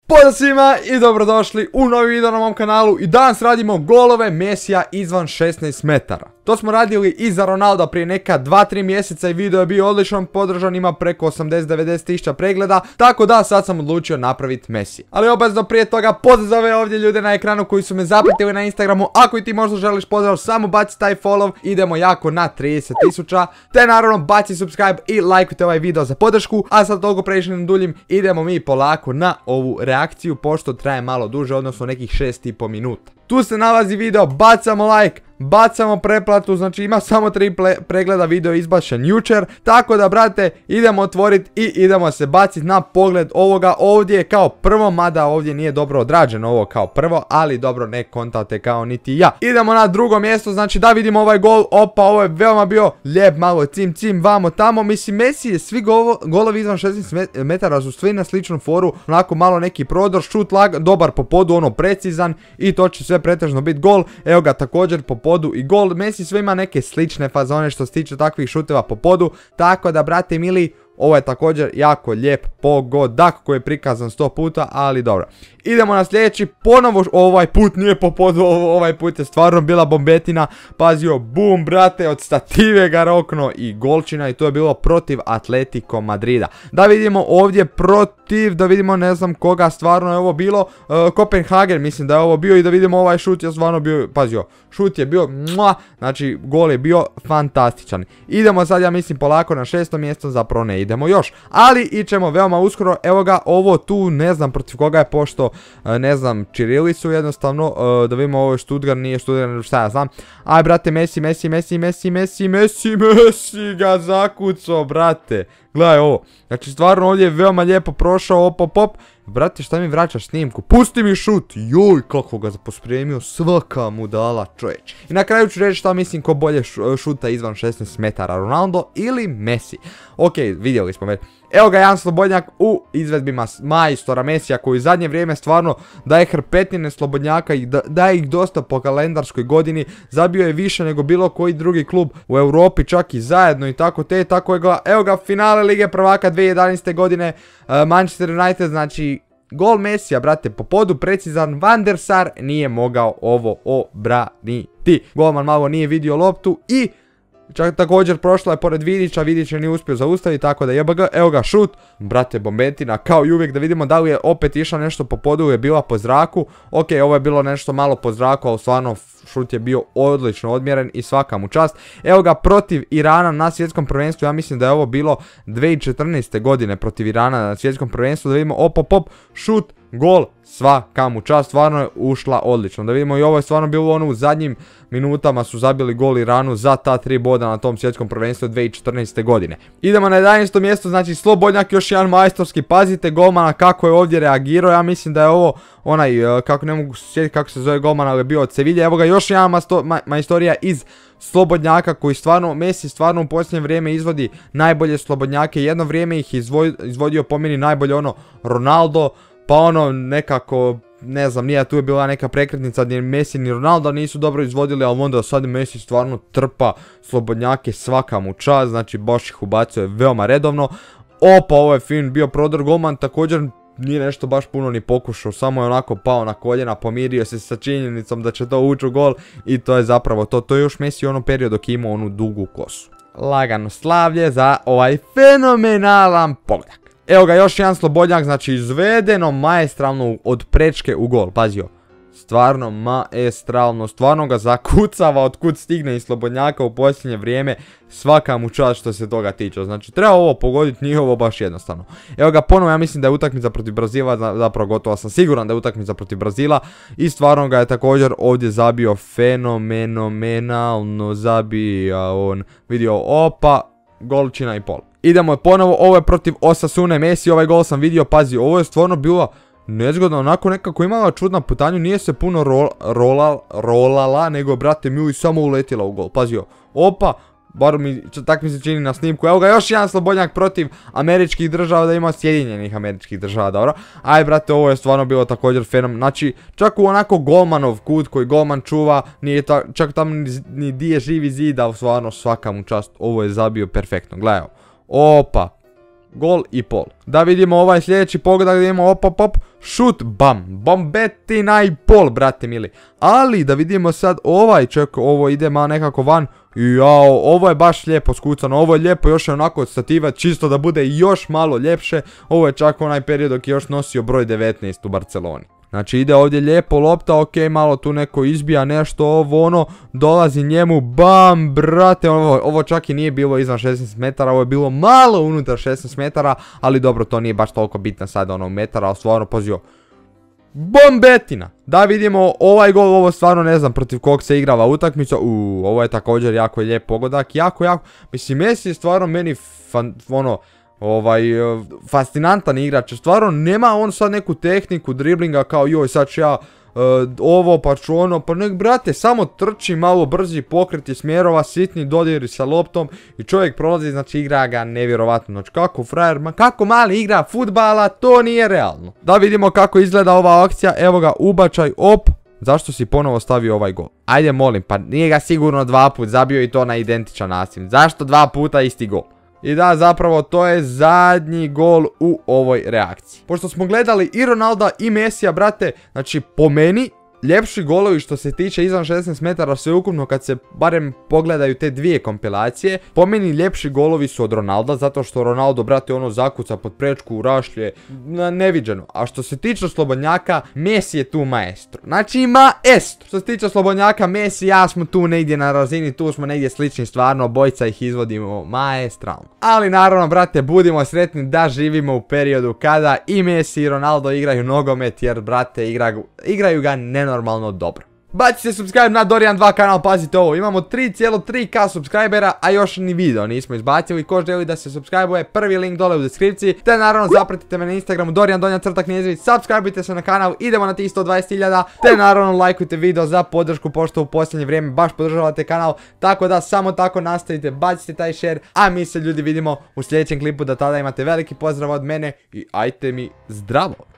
Pozdrav svima i dobrodošli u novi video na mom kanalu i danas radimo golove Mesija izvan 16 metara. To smo radili i za Ronalda prije neka 2-3 mjeseca i video je bio odličan, podržan, ima preko 80-90 tisuća pregleda, tako da sad sam odlučio napraviti Messi. Ali obavezno prije toga pozdrav za ove ovdje ljude na ekranu koji su me zapratili na Instagramu, ako i ti možda želiš pozdrav, samo baci taj follow, idemo jako na 30 tisuća, te naravno baci subscribe i lajkujte ovaj video za podršku, a sad toliko previše ne duljim, idemo mi polako na ovu reakciju, pošto traje malo duže, odnosno nekih 6,5 minuta. Tu se nalazi video, bacamo like, bacamo pretplatu, znači ima samo 3 pregleda, video je izbačen jučer, tako da brate idemo otvoriti i idemo se baciti na pogled ovoga ovdje kao prvo, mada ovdje nije dobro odrađeno ovo kao prvo, ali dobro ne kontate kao niti ja. Idemo na drugo mjesto, znači da vidimo ovaj gol, opa ovo je veoma bio lijep, malo cim vamo tamo, mislim Messi je svi golovi izvan 16 metara su svi na sličnu foru, onako malo neki prodor, šut dobar po podu, ono precizan i to će sve pretežno biti gol, evo ga također po podu i gol. Messi sve ima neke slične fazone što se tiče takvih šuteva po podu, tako da brate mili, ovo je također jako lijep pogodak koji je prikazan 100 puta, ali dobro. Idemo na sljedeći, ponovo ovaj put nije po podu, ovaj put je stvarno bila bombetina, pazio, bum brate, od stative ga rokno i golčina i to je bilo protiv Atletico Madrida. Da vidimo ovdje protiv, da vidimo ne znam koga, stvarno je ovo bilo, Kopenhagen mislim da je ovo bio i da vidimo ovaj šut je stvarno bio, pazio, šut je bio, znači gol je bio fantastičan. Idemo sad ja mislim polako na 6. mjesto, zapravo ne idemo još, ali ićemo veoma uskoro, evo ga ovo tu, ne znam protiv koga je pošto, ne znam, čirilicu jednostavno, da vidimo ovo je Stuttgart, nije Stuttgart, šta ja znam. Aj brate, Messi ga zakucao brate, gledaj ovo, znači stvarno ovdje je veoma lijepo prošao, op. Brate, šta mi vraćaš snimku? Pusti mi šut! Joj, kako ga pospremio, svaka mu dala čovječ. I na kraju ću reći šta mislim ko bolje šuta izvan 16 metara, Ronaldo ili Messi. Ok, vidjeli smo već. Evo ga jedan slobodnjak u izvedbima majstora Messija koji u zadnje vrijeme stvarno daje hrpetine slobodnjaka i daje ih dosta po kalendarskoj godini. Zabio je više nego bilo koji drugi klub u Europi, čak i zajedno i tako te. Tako je ga, evo ga finale Lige prvaka 2011. godine, Manchester United, znači gol Messija, brate, po podu precizan, Van der Sar nije mogao ovo obraniti. Golman malo nije vidio loptu i čak također prošla je pored Vidića, Vidić je nije uspio zaustaviti, tako da jeba ga, evo ga šut, brate bombetina, kao i uvijek da vidimo da li je opet išla nešto po podu ili je bila po zraku. Ok, ovo je bilo nešto malo po zraku, ali stvarno šut je bio odlično odmjeren i svaka mu čast. Evo ga protiv Irana na svjetskom prvenstvu, ja mislim da je ovo bilo 2014. godine protiv Irana na svjetskom prvenstvu, da vidimo op, šut, gol, svaka mu čast, stvarno je ušla odlično. Da vidimo i ovo je stvarno bilo ono u zadnjim minutama su zabili gol Iranu za ta 3 boda na tom svjetskom prvenstvu 2014. godine. Idemo na 11. mjesto, znači slobodnjak, još jedan majstorski, pazite golmana kako je ovdje reagirao, ja mislim da je ovo onaj, kako ne mogu sjetiti kako se zove golman, ali je bio od Sevilla. Evo ga još jedan majstorija iz slobodnjaka koji stvarno, Messi stvarno u posljednje vrijeme izvodi najbolje slobodnjake, jedno vrijeme ih izvodio po meni najbolje ono Ronaldo, pa ono nekako, ne znam, nije tu je bila neka prekretnica gdje Messi ni Ronaldo nisu dobro izvodili, ali onda sad Messi stvarno trpa slobodnjake, svaka mu čast, znači baš ih ubacuje veoma redovno. Opa, ovo je fin bio prodor, golman također nije nešto baš puno ni pokušao, samo je onako pao na koljena, pomirio se sa činjenicom da će to ući u gol i to je zapravo to. To je još Messi u onom periodu dok je imao onu dugu kosu. Lagano slavlje za ovaj fenomenalan pogodak. Evo ga još jedan slobodnjak, znači izvedeno maestralno od prečke u gol, pazio. Stvarno maestralno, stvarno ga zakucava od kud stigne i slobodnjaka u posljednje vrijeme, svaka mu čast što se toga tiče. Znači treba ovo pogoditi, nije ovo baš jednostavno. Evo ga ponovo, ja mislim da je utakmica protiv Brazila, zapravo gotovo sam siguran da je utakmica protiv Brazila i stvarno ga je također ovdje zabio fenomenalno, zabija on, vidio, opa, golčina i pol. Idemo ponovo, ovo je protiv Osasune, Messi, ovaj gol sam vidio, pazi, ovo je stvarno bilo nezgodno, onako nekako imala čudna putanju, nije se puno rolala, nego brate mili samo uletila u gol, pazio, opa, bar tak mi se čini na snimku. Evo ga još jedan slobodnjak protiv američkih država, da ima Sjedinjenih američkih država, dobro. Aj brate, ovo je stvarno bilo također fenomen. Znači, čak u onako golmanov kut koji golman čuva, nije čak tamo ni di je živi zid, ali stvarno svaka mu čast, ovo je zabio perfektno, gledaj. Opa, gol i pol. Da vidimo ovaj sljedeći pogodak, da vidimo op, šut, bam, bombetina i pol, brate mili. Ali da vidimo sad ovaj, ček, ovo ide malo nekako van. Jao, ovo je baš lijepo skucano, ovo je lijepo još je onako od stativa, čisto da bude još malo ljepše. Ovo je čak onaj period dok je još nosio broj 19 u Barceloni. Znači ide ovdje lijepo lopta, ok, malo tu neko izbija nešto, ovo ono, dolazi njemu, bam, brate, ovo čak i nije bilo izvan 16 metara, ovo je bilo malo unutar 16 metara, ali dobro, to nije baš toliko bitno sad ono metara, ali stvarno pozio. Bombetina! Da vidimo ovaj gol, ovo stvarno ne znam protiv kog se igrava utakmica, ovo je također jako lijep pogodak, jako, mislim Messi je stvarno meni fascinantan igrač, stvarno nema on sad neku tehniku driblinga kao joj sad ću ja ovo pa ću ono, pa nek brate samo trči malo brzi pokreti smjerova, sitni dodiri sa loptom i čovjek prolazi, znači igra ga nevjerovatno, znači kako frajer, kako mali igra fudbala, to nije realno. Da vidimo kako izgleda ova akcija, evo ga ubačaj, op. Zašto si ponovo stavio ovaj gol? Ajde molim, pa nije ga sigurno 2 put zabio i to na identičan način, zašto 2 puta isti gol? I da, zapravo to je zadnji gol u ovoj reakciji. Pošto smo gledali i Ronalda i Messija, brate, znači po meni ljepši golovi što se tiče izvan 16 metara sveukupno kad se barem pogledaju te dvije kompilacije. Po meni ljepši golovi su od Ronalda, zato što Ronaldo, brate, ono zakuca pod prečku u rašlje, neviđeno. A što se tiče slobodnjaka, Messi je tu maestro. Znači maestro! Što se tiče slobodnjaka, Messi, ja smo tu negdje na razini, tu smo negdje slični stvarno, obojica ih izvodimo maestralno. Ali naravno, brate, budimo sretni da živimo u periodu kada i Messi i Ronaldo igraju nogomet, jer, brate, igraju ga nenormalno dobro. Bacite subscribe na Dorian 2 kanal, pazite ovo, imamo 3,3k subscribera, a još ni video nismo izbacili. Ko želi da se subscribe-uje, prvi link dole u deskripciji, te naravno zapratite me na Instagramu Dorian_Knežević, subscribe-ite se na kanal, idemo na tih 120.000, te naravno lajkujte video za podršku, pošto u posljednje vrijeme baš podržavate kanal, tako da samo tako nastavite, bacite taj share, a mi se ljudi vidimo u sljedećem klipu, da tada imate veliki pozdrav od mene i ajte mi zdravo!